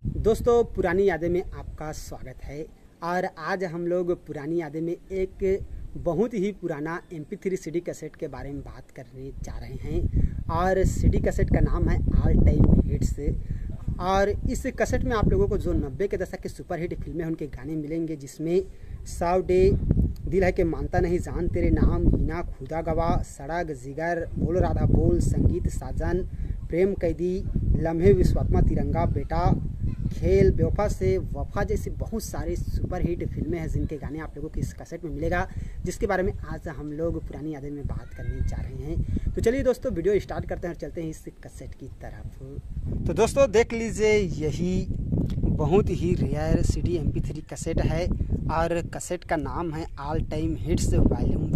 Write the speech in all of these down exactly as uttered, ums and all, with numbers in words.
दोस्तों, पुरानी यादें में आपका स्वागत है। और आज हम लोग पुरानी यादें में एक बहुत ही पुराना M P three C D cassette के बारे में बात करने जा रहे हैं। और सी डी कैसेट का नाम है ऑल टाइम हिट्स। और इस कैसेट में आप लोगों को जो नब्बे के दशक के सुपर हिट फिल्में उनके गाने मिलेंगे, जिसमें सौ डे, दिल है कि मानता नहीं, जान तेरे नाम, हिना, खुदा गवाह, सड़क, जिगर, बोल राधा बोल, संगीत साजन, प्रेम कैदी, लम्हे, विश्वात्मा, तिरंगा, बेटा, खेल, बेवफा से वफा जैसी बहुत सारे सुपर हिट फिल्में हैं जिनके गाने आप लोगों को इस कैसेट में मिलेगा, जिसके बारे में आज हम लोग पुरानी यादें में बात करने जा रहे हैं। तो चलिए दोस्तों, वीडियो स्टार्ट करते हैं और चलते हैं इस कैसेट की तरफ। तो दोस्तों देख लीजिए, यही बहुत ही rare C D M P three cassette है और कैसेट का नाम है all time hits volume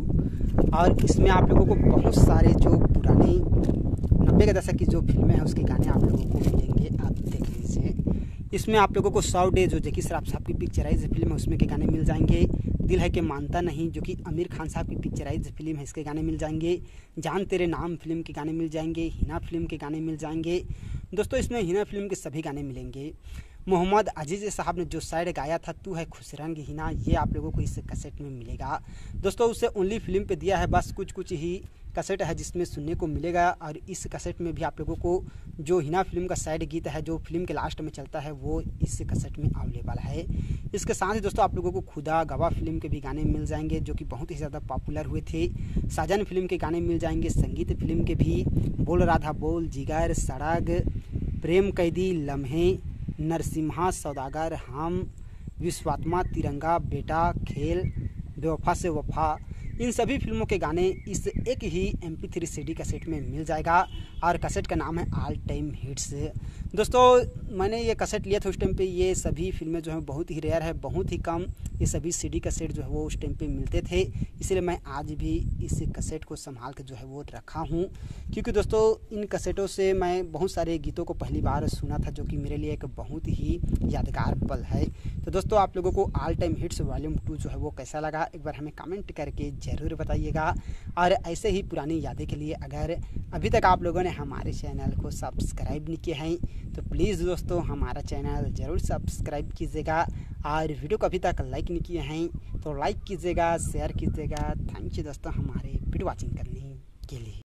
two. और इसमें आप लोगों को बहुत सारे जो पुराने नब्बे के दशक की जो फिल्में हैं उसके गाने आप लोगों को मिलेंगे। आप देख लीजिए, इसमें आप लोगों को सौ डे जो जैकी श्रॉफ साहब की पिक्चराइज फिल्म है उसमें के गाने मिल जाएंगे। दिल है कि मानता नहीं जो कि आमिर खान साहब की पिक्चराइज फिल्म है, इसके गाने मिल जाएंगे। जान तेरे नाम फिल्म के गाने मिल जाएंगे। हिना फिल्म के गाने मिल जाएंगे। दोस्तों इसमें हिना फिल्म के सभी गाने मिलेंगे। मोहम्मद अजीज़ साहब ने जो शायद गाया था तू है खुश रंग हिना, ये आप लोगों को इस कैसेट में मिलेगा। दोस्तों उसे ओनली फिल्म पे दिया है, बस कुछ कुछ ही कैसेट है जिसमें सुनने को मिलेगा। और इस कैसेट में भी आप लोगों को जो हिना फिल्म का साइड गीत है जो फिल्म के लास्ट में चलता है वो इस कैसेट में अवेलेबल है। इसके साथ ही दोस्तों आप लोगों को खुदा गवाह फिल्म के भी गाने मिल जाएंगे जो कि बहुत ही ज़्यादा पॉपुलर हुए थे। साजन फिल्म के गाने मिल जाएंगे। संगीत फिल्म के भी, बोल राधा बोल, जिगर, सड़क, प्रेम कैदी, लम्हे, नरसिम्हा, सौदागर, हम, विश्वात्मा, तिरंगा, बेटा, खेल, बेवफा से वफा, इन सभी फिल्मों के गाने इस एक ही M P three C D cassette में मिल जाएगा। और कैसेट का नाम है ऑल टाइम हिट्स। दोस्तों मैंने ये कैसेट लिया था उस टाइम पे, ये सभी फिल्में जो हैं बहुत ही रेयर है, बहुत ही कम ये सभी सी डी कैसेट जो है वो उस टाइम पे मिलते थे। इसलिए मैं आज भी इस कैसेट को संभाल के जो है वो रखा हूँ, क्योंकि दोस्तों इन कैसेटों से मैं बहुत सारे गीतों को पहली बार सुना था, जो कि मेरे लिए एक बहुत ही यादगार पल है। तो दोस्तों आप लोगों को all time hits volume two जो है वो कैसा लगा, एक बार हमें कमेंट करके ज़रूर बताइएगा। और ऐसे ही पुरानी यादें के लिए अगर अभी तक आप लोगों ने हमारे चैनल को सब्सक्राइब नहीं किए हैं तो प्लीज़ दोस्तों हमारा चैनल ज़रूर सब्सक्राइब कीजिएगा। और वीडियो को अभी तक लाइक नहीं किए हैं तो लाइक कीजिएगा, शेयर कीजिएगा। थैंक यू दोस्तों हमारे वीडियो वॉचिंग करने के लिए।